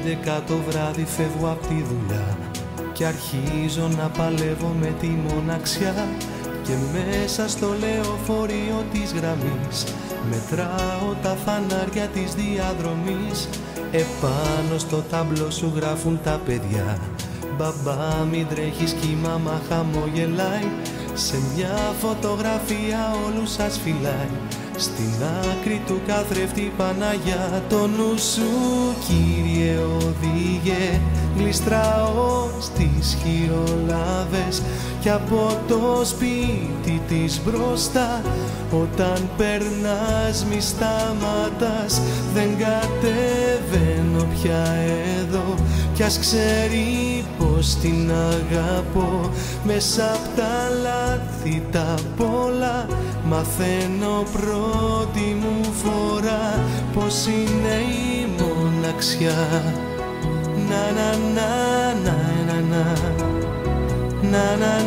11 το βράδυ φεύγω απ' τη δουλειά και αρχίζω να παλεύω με τη μοναξιά. Και μέσα στο λεωφορείο της γραμμής μετράω τα φανάρια της διαδρομής. Επάνω στο ταμπλό σου γράφουν τα παιδιά: μπαμπά μην τρέχεις κι η μάμα χαμογελάει. Σε μια φωτογραφία όλους σας φυλάει. Στην άκρη του καθρέφτη Παναγιά. Το νου σου Κύριε οδήγε, γλιστράω στις χειρολάβες. Κι από το σπίτι της μπροστά όταν περνάς μη σταματάς. Δεν κατεβαίνω πια εδώ κι ας ξέρει πως την αγαπώ. Μέσα απ' τα λάθη τα πολλά μαθαίνω πρώτη μου φορά πως είναι η μοναξιά. Να να να να να να να να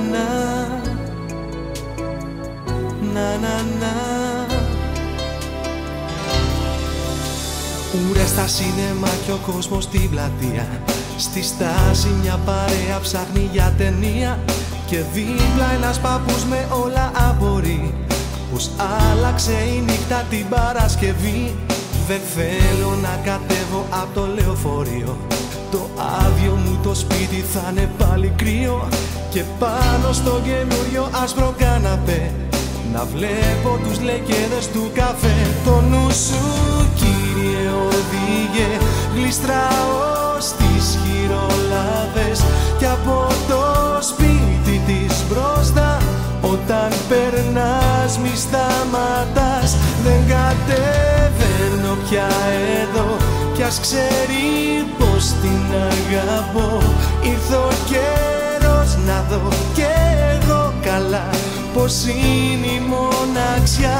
να να να. Ουρές στα σίνεμα και ο κόσμος στην πλατεία. Στη στάση μια παρέα ψάχνει για ταινία. Και δίπλα ένας παππούς με όλα απορεί πως άλλαξε η νύχτα την Παρασκευή. Δεν θέλω να κατέβω απ' το λεωφορείο. Το άδειο μου το σπίτι θα είναι πάλι κρύο. Και πάνω στο καινούριο άσπρο καναπέ να βλέπω τους λεκέδες του καφέ. Το νου σου Κύριε οδήγε, γλιστράω στις χειρολάβες. Κι από το σπίτι της μπροστά όταν περνάς μη σταματάς. Δεν κατεβαίνω πια εδώ κι ας ξέρει πως την αγαπώ. Ήρθε ο καιρός να δω κι εγώ καλά πως είναι η μοναξιά.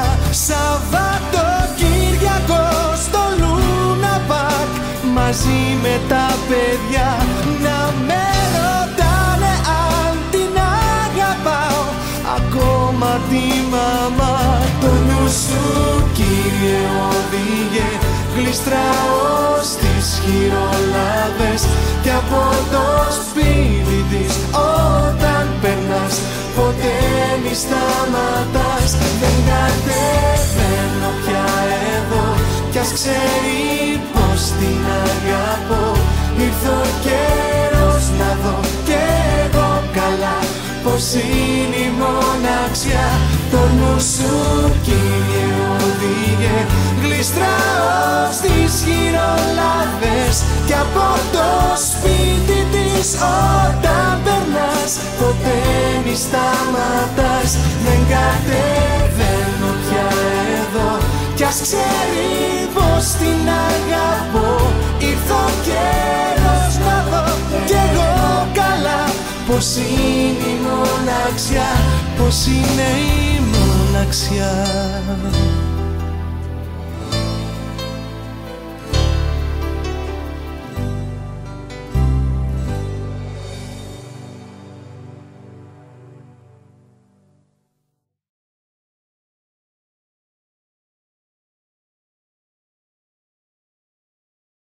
Σαββατοκύριακο στο Λούνα Παρκ μαζί με τα παιδιά να με ρωτάνε αν την αγαπάω ακόμα τη μαμά. Το νου σου Κύριε οδήγε, γλιστράω στις χειρολάβες. Κι από το σπίτι της όταν περνάς ποτέ μη σταματάς. Δεν κατεβαίνω πια εδώ κι ας ξέρει πως την αγαπώ. Ήρθε ο καιρός να δω κι εγώ καλά πως είναι η μοναξιά. Το νου σου Κύριε οδήγε, γλιστράω στις χειρολάβες. Κι από το σπίτι της όταν περνάς ποτέ μη σταματάς. Δεν κατεβαίνω πια εδώ κι ας ξέρει πως την αγαπώ. Ήρθε ο καιρός να δω κι εγώ καλά πως είναι η μοναξιά, πως είναι η μοναξιά.